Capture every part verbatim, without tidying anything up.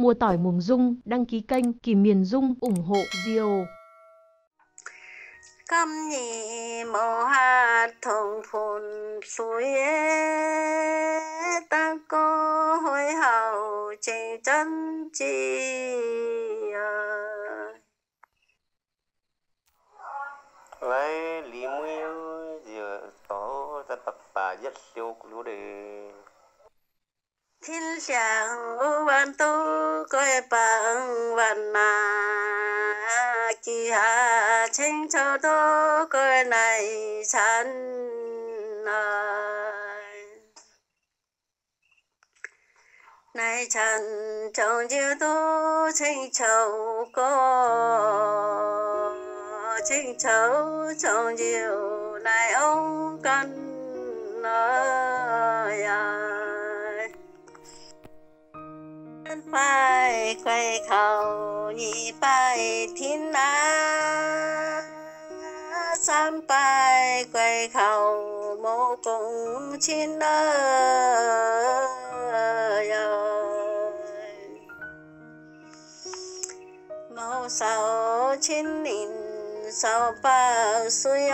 Mua tỏi Mường Dung, đăng ký kênh Kỳ Miền Dung, ủng hộ Dio. Cam nhị màu hạt thùng phun suối ta có hối hậu trình chân chi lấy lý mươi giờ có ta tập bà rất siêu của đề thiên sáng u văn tu coi bằng văn mà kỳ hạ chính châu đô coi này chán này chán trong chiều tu chính châu có chính châu trong chiều này ông cần nói phải quay khẩu nhị phải thiên á sam phải quay khẩu mô cùng chín ơi mô sao chín nín sao ba suy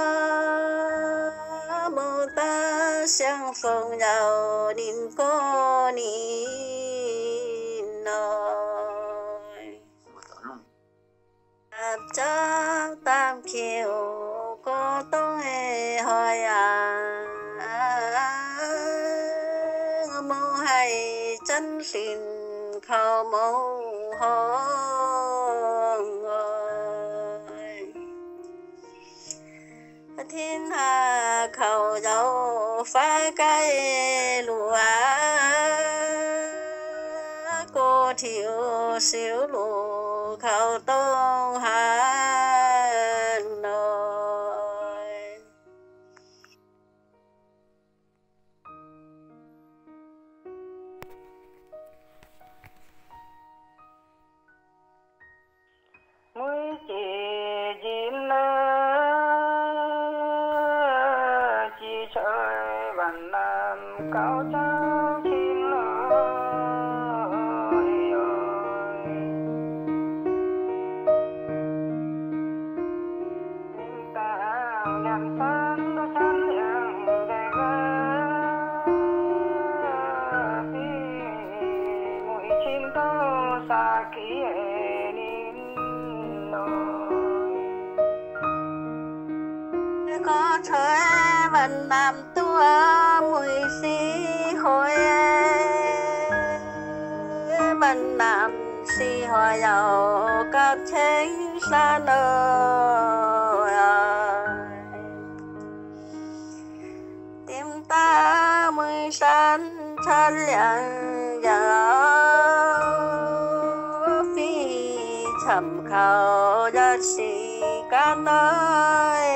mô ta相逢nhau nín cô nín cha tam kiều có tôi hỏi à mô hay chân xin khâu mô hông thiên hạ khẩu dấu phá cái lúa cô thiếu xíu lúa khẩu tông hà nội mũi chỉ dín chỉ chơi bàn làm cao trao xin lỗi tình ta nhàn san đó san yang về ga thì mũi chim to xa kia có trời vẫn làm tua mùi xí hồi vẫn làm xí hồi giàu các chính xa nơi tim ta mùi sán chân lặng giàu phi chậm khẩu giá trị cả nơi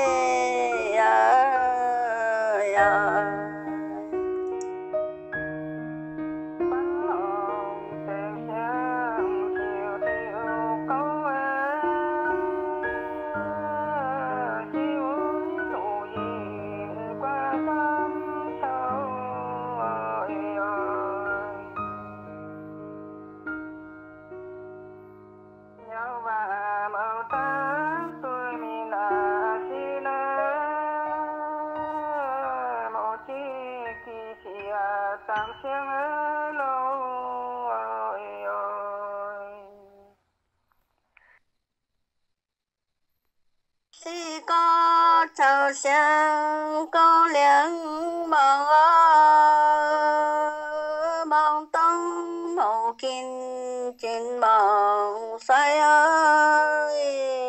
tam tiếng lâu khi có trào sáng có liếng mong mong tông mong kín trên mong say ơi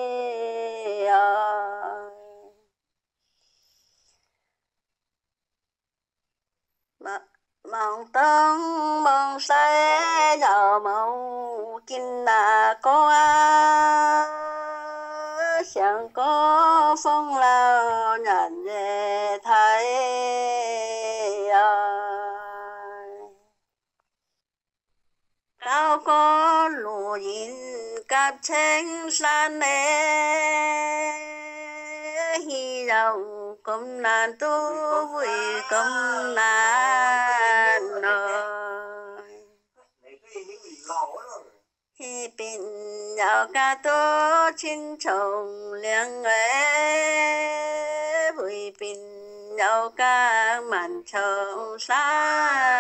mong tông mong say giàu mong kín là có ai chẳng có phong lao nhận về thấy cao có lùa nhìn cặp tranh san nè hy vọng cũng nan tu vui cũng nan nơi hi bin nhau ca tô chín chồng liang ấy vui bin nhau ca màn trầu xa